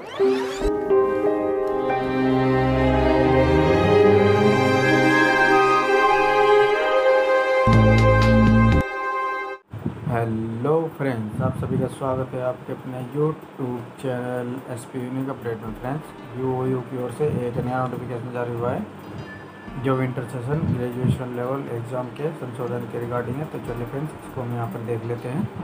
Hello friends, आप सभी का स्वागत है आपके अपने YouTube channel SP unique update में। फ्रेंड्स, यूओयू की ओर से एक नया नोटिफिकेशन जारी हुआ है जो winter session graduation level exam के संशोधन के रिगार्डिंग है। तो चलिए फ्रेंड्स, इसको हम यहाँ पर देख लेते हैं।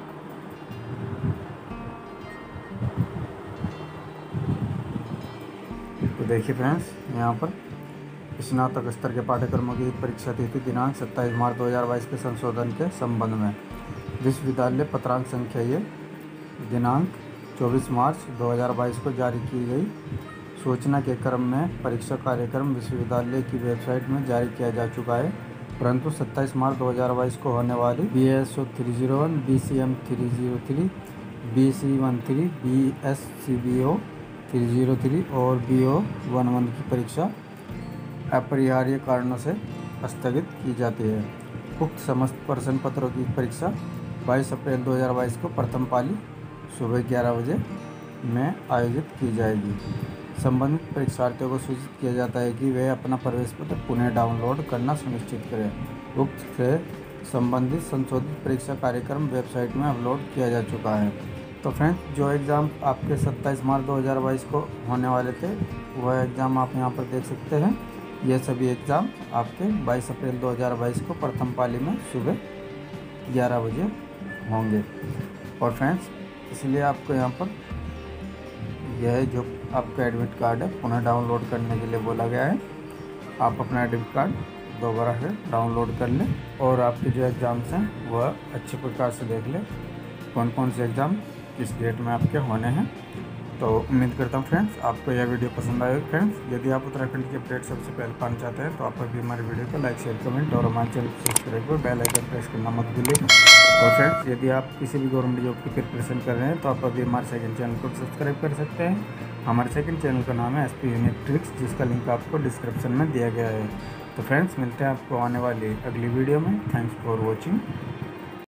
तो देखिए फ्रेंड्स, यहाँ पर स्नातक स्तर के पाठ्यक्रमों की परीक्षा तिथि दिनांक 27 मार्च 2022 के संशोधन के संबंध में विश्वविद्यालय पत्रांक संख्या ये दिनांक 24 मार्च 2022 को जारी की गई सूचना के क्रम में परीक्षा कार्यक्रम विश्वविद्यालय की वेबसाइट में जारी किया जा चुका है। परंतु 27 मार्च 2022 को होने वाली BSO 301, BCM 303, BC13, BSCBO 303 और BO 11 की परीक्षा अपरिहार्य कारणों से स्थगित की जाती है। उक्त समस्त प्रश्न पत्रों की परीक्षा 22 अप्रैल 2022 को प्रथम पाली सुबह 11 बजे में आयोजित की जाएगी। संबंधित परीक्षार्थियों को सूचित किया जाता है कि वे अपना प्रवेश पत्र पुनः डाउनलोड करना सुनिश्चित करें। उक्त से संबंधित संशोधित परीक्षा कार्यक्रम वेबसाइट में अपलोड किया जा चुका है। तो फ्रेंड्स, जो एग्ज़ाम आपके 27 मार्च 2022 को होने वाले थे वह एग्ज़ाम आप यहाँ पर देख सकते हैं। ये सभी एग्ज़ाम आपके 22 अप्रैल 2022 को प्रथम पाली में सुबह 11 बजे होंगे। और फ्रेंड्स, इसलिए आपको यहाँ पर यह जो आपका एडमिट कार्ड है पुनः डाउनलोड करने के लिए बोला गया है। आप अपना एडमिट कार्ड दोबारा से डाउनलोड कर लें और आपके जो एग्ज़ाम्स हैं वह अच्छे प्रकार से देख लें कौन कौन से एग्ज़ाम किस डेट में आपके होने हैं। तो उम्मीद करता हूँ फ्रेंड्स आपको यह वीडियो पसंद आएगी। फ्रेंड्स, यदि आप उत्तराखंड के अपडेट सबसे पहले पाना चाहते हैं तो आप अभी हमारे वीडियो को लाइक शेयर कमेंट और हमारे चैनल को सब्सक्राइब कर बेल आइकन प्रेस करना मत भूलिए। और फ्रेंड्स, यदि आप किसी भी गवर्नमेंट जॉब की प्रिपरेशन कर रहे हैं तो आप अभी हमारे सेकंड चैनल को सब्सक्राइब कर सकते हैं। हमारे सेकंड चैनल का नाम है एसपी यूनिक ट्रिक्स, जिसका लिंक आपको डिस्क्रिप्शन में दिया गया है। तो फ्रेंड्स, मिलते हैं आपको आने वाली अगली वीडियो में। Thanks for watching.